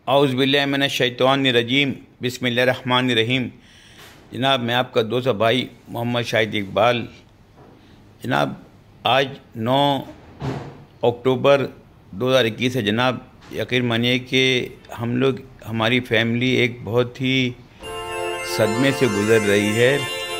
اعوذ باللہ من الشیطان الرجیم بسم اللہ الرحمن الرحیم۔ جناب میں آپ کا دوست بھائی محمد شاہد اقبال۔ جناب آج 9 اکتوبر 2021 ہے۔ جناب یقین مانیے کہ ہماری فیملی ایک بہت ہی صدمے سے گزر رہی ہے۔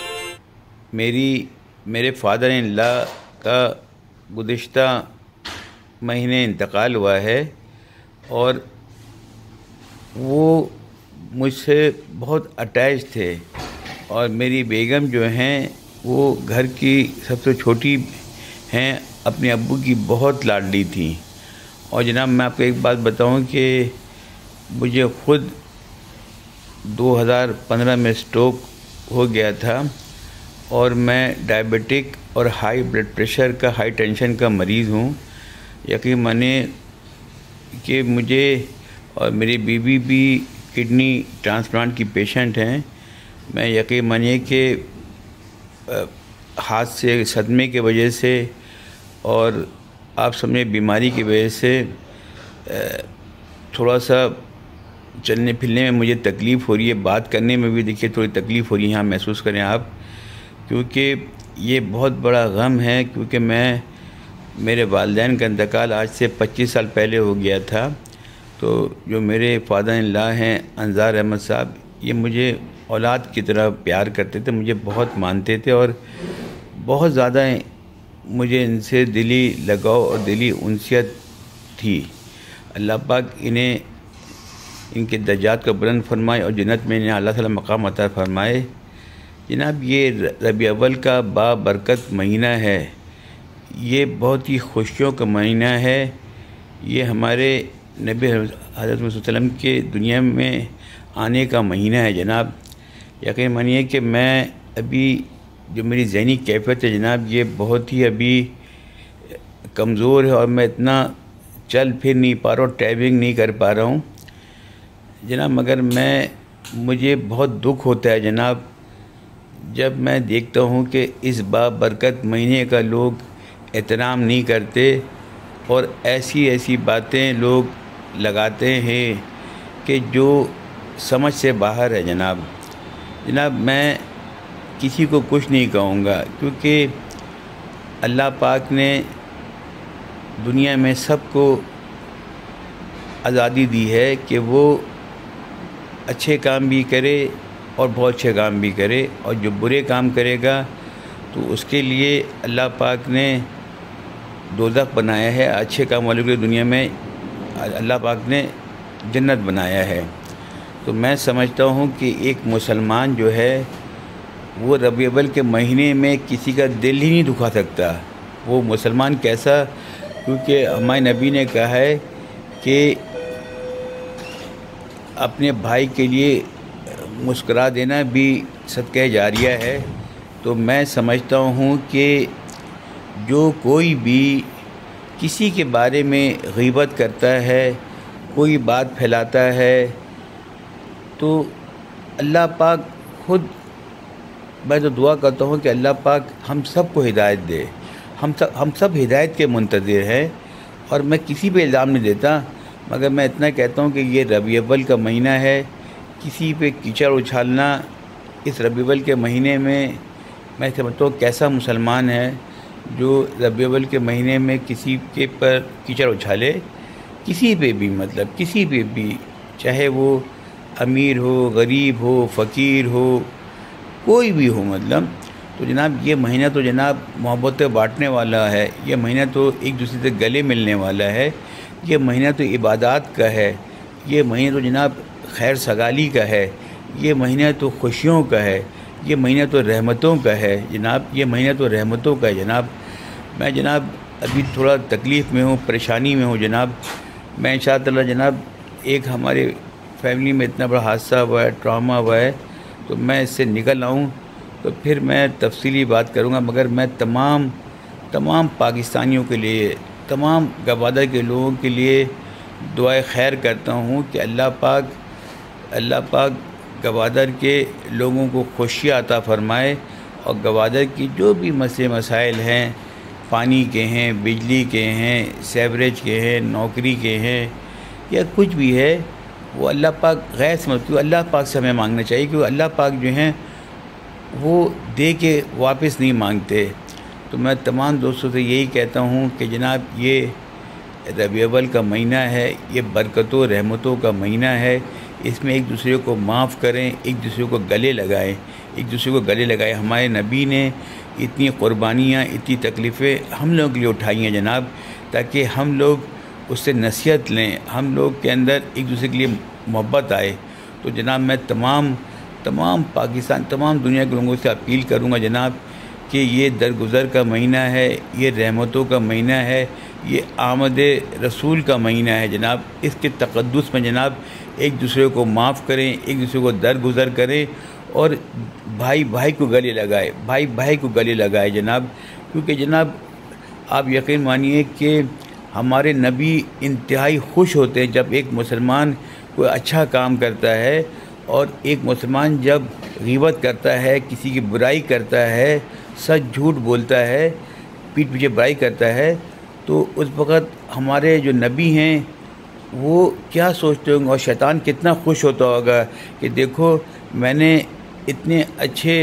میرے فادر ان لا کا گزشتہ مہینے انتقال ہوا ہے اور وہ مجھ سے بہت اٹیچ تھے، اور میری بیگم جو ہیں وہ گھر کی سب سے چھوٹی ہیں، اپنے ابو کی بہت لاڈلی تھیں۔ اور جناب میں آپ کو ایک بات بتاؤں کہ مجھے خود 2015 میں اسٹروک ہو گیا تھا، اور میں ڈائبٹک اور ہائی بلڈ پریشر کا، ہائی ٹینشن کا مریض ہوں۔ یقین مانیں کہ مجھے اور میری بیوی بھی کڈنی ٹرانسپلانٹ کی پیشنٹ ہیں۔ میں یقین مانیے کہ ہاتھ سے صدمے کی وجہ سے اور آپ سمجھیں بیماری کی وجہ سے تھوڑا سا چلنے پھرنے میں مجھے تکلیف ہو رہی ہے، بات کرنے میں بھی دیکھیے تھوڑی تکلیف ہو رہی ہے، یہاں محسوس کریں آپ، کیونکہ یہ بہت بڑا غم ہے، کیونکہ میرے والدین کا انتقال آج سے 25 سال پہلے ہو گیا تھا۔ تو جو میرے فادر ان لا ہیں انظار احمد صاحب، یہ مجھے اولاد کی طرح پیار کرتے تھے، مجھے بہت مانتے تھے، اور بہت زیادہ مجھے ان سے دلی لگاؤ اور دلی انسیت تھی۔ اللہ پاک ان کے درجات کو بلند فرمائے اور جنت میں انہیں اللہ تعالیٰ مقام عطا فرمائے۔ جناب یہ ربیع اول کا بابرکت مہینہ ہے، یہ بہت ہی خوشیوں کا مہینہ ہے۔ یہ ہمارے نبی حضرت صلی اللہ علیہ وسلم کے دنیا میں آنے کا مہینہ ہے۔ جناب یقین مانیے کہ میں ابھی جو میری ذہنی کیفیت ہے جناب، یہ بہت ہی ابھی کمزور ہے، اور میں اتنا چل پھر نہیں پا رہا ہوں، ٹائپنگ نہیں کر پا رہا ہوں جناب۔ مگر مجھے بہت دکھ ہوتا ہے جناب جب میں دیکھتا ہوں کہ اس بابرکت مہینے کا لوگ احترام نہیں کرتے، اور ایسی باتیں لوگ لگاتے ہیں کہ جو سمجھ سے باہر ہے جناب۔ میں کسی کو کچھ نہیں کہوں گا، کیونکہ اللہ پاک نے دنیا میں سب کو آزادی دی ہے کہ وہ اچھے کام بھی کرے اور بہت اچھے کام بھی کرے، اور جو برے کام کرے گا تو اس کے لیے اللہ پاک نے دوزخ بنایا ہے، اچھے کام والوں کے لیے دنیا میں اللہ پاک نے جنت بنایا ہے۔ تو میں سمجھتا ہوں کہ ایک مسلمان جو ہے وہ ربیع اول کے مہینے میں کسی کا دل ہی نہیں دکھا سکتا۔ وہ مسلمان کیسا، کیونکہ ہمارے نبی نے کہا ہے کہ اپنے بھائی کے لیے مسکرا دینا بھی صدقہ جاریہ ہے۔ تو میں سمجھتا ہوں کہ جو کوئی بھی کسی کے بارے میں غیبت کرتا ہے، کوئی بات پھیلاتا ہے، تو اللہ پاک خود، میں تو دعا کرتا ہوں کہ اللہ پاک ہم سب کو ہدایت دے۔ ہم سب ہدایت کے منتظر ہیں، اور میں کسی پہ الزام نہیں دیتا، مگر میں اتنا کہتا ہوں کہ یہ ربیع اول کا مہینہ ہے، کسی پہ کیچڑ اچھالنا اس ربیع اول کے مہینے میں سمجھتا ہوں کیسا مسلمان ہے جو ربیع اول کے مہینے میں کسی کے پر کیچڑ اچھالے، کسی پہ بھی، کسی پہ بھی، چاہے وہ امیر ہو، غریب ہو، فقیر ہو، کوئی بھی ہو تو جناب یہ مہینہ تو جناب محبت بانٹنے والا ہے، یہ مہینہ تو ایک دوسرے سے گلے ملنے والا ہے، یہ مہینہ تو عبادات کا ہے، یہ مہینہ تو جناب خیر سگالی کا ہے، یہ مہینہ تو خوشیوں کا ہے، یہ مہینہ تو رحمتوں کا ہے جناب، یہ مہینہ تو رحمتوں کا ہے جناب۔ میں جناب ابھی تھوڑا تکلیف میں ہوں، پریشانی میں ہوں جناب۔ میں انشاءاللہ جناب ایک ہمارے فیملی میں اتنا بڑا حادثہ ہوا ہے، ٹراما ہوا ہے، تو میں اس سے نکل آؤں تو پھر میں تفصیلی بات کروں گا، مگر میں تمام پاکستانیوں کے لیے، تمام گوادر کے لوگوں کے لیے دعائے خیر کرتا ہوں کہ اللہ پاک گوادر کے لوگوں کو خوشیاں عطا فرمائے، اور گوادر کی جو بھی مسائل ہیں، پانی کے ہیں، بجلی کے ہیں، سیوریج کے ہیں، نوکری کے ہیں، یا کچھ بھی ہے، وہ اللہ پاک غیر سمجھتی، اللہ پاک سے ہمیں مانگنا چاہیے، کیونکہ اللہ پاک جو ہیں وہ دے کے واپس نہیں مانگتے۔ تو میں تمام دوستوں سے یہی کہتا ہوں کہ جناب یہ ربیع الاول کا مہینہ ہے، یہ برکتوں رحمتوں کا مہینہ ہے، اس میں ایک دوسرے کو معاف کریں، ایک دوسرے کو گلے لگائیں، ایک دوسرے کو گلے لگائیں۔ ہمارے نبی نے اتنی قربانیاں، اتنی تکلیفیں ہم لوگوں کے لیے اٹھائی ہیں جناب، تاکہ ہم لوگ اس سے نصیحت لیں، ہم لوگ کے اندر ایک دوسرے کے لیے محبت آئے۔ تو جناب میں تمام پاکستان، تمام دنیا کے لوگوں سے اپیل کروں گا جناب کہ یہ درگزر کا مہینہ ہے، یہ رحمتوں کا مہینہ ہے، یہ آمد رسول کا مہینہ ہے جناب۔ اس کے تقدس میں جناب ایک دوسرے کو معاف کریں، ایک دوسرے کو درگزر کریں، اور بھائی کو گلے لگائے، بھائی کو گلے لگائے جناب۔ کیونکہ جناب آپ یقین مانیے کہ ہمارے نبی انتہائی خوش ہوتے ہیں جب ایک مسلمان کوئی اچھا کام کرتا ہے، اور ایک مسلمان جب غیبت کرتا ہے، کسی کی برائی کرتا ہے، سچ جھوٹ بولتا ہے، پیٹھ پیچھے برائی کرتا ہے، تو اس وقت ہمارے جو نبی ہیں وہ کیا سوچتے ہوں گے، اور شیطان کتنا خوش ہوتا ہوگا کہ دیکھو میں نے اتنے اچھے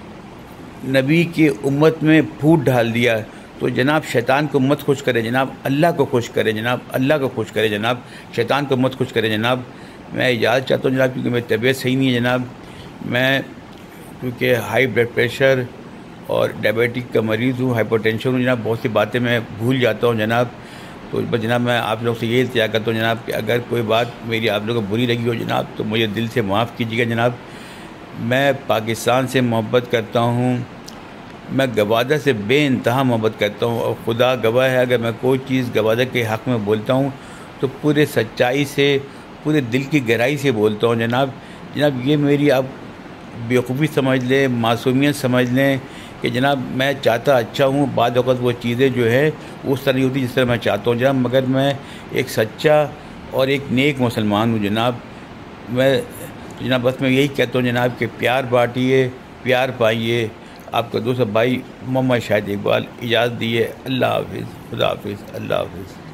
نبی کی امت میں پھوٹ ڈال دیا۔ تو جناب شیطان کو مت خوش کرے جناب، اللہ کو خوش کرے جناب، اللہ کو خوش کرے جناب، شیطان کو مت خوش کرے جناب۔ میں اجازت چاہتا ہوں جناب، کیونکہ میری طبیعت صحیح نہیں ہے جناب، میں کیونکہ ہائی بلڈ پریشر اور ڈائبٹک کا مریض ہوں، ہائپر ٹینشن ہوں جناب، بہت سی باتیں میں بھول جاتا ہوں جناب۔ تو بس جناب میں آپ لوگ سے یہ التجا کرتا ہوں جناب کہ اگر کوئی بات میری آپ لوگوں کو بری لگی ہو جناب تو مجھے دل سے معاف کیجیے گا جناب۔ میں پاکستان سے محبت کرتا ہوں، میں گوادہ سے بے انتہا محبت کرتا ہوں، اور خدا گواہ ہے اگر میں کوئی چیز گوادہ کے حق میں بولتا ہوں تو پورے سچائی سے، پورے دل کی گہرائی سے بولتا ہوں جناب۔ یہ میری آپ بیوقوفی سمجھ لیں، معصومیت سمجھ لیں کہ جناب میں چاہتا اچھا ہوں، بعض اوقات وہ چیزیں جو ہے اس طرح نہیں ہوتی جس طرح میں چاہتا ہوں جناب، مگر میں ایک سچا اور ایک نیک مسلمان ہوں جناب۔ جناب بس میں یہی کہتا ہوں جناب کہ پیار بانٹیے، پیار پائیے۔ آپ کا دوست بھائی محمد شاہد اقبال، اجازت دیے، اللہ حافظ، خدا حافظ، اللہ حافظ۔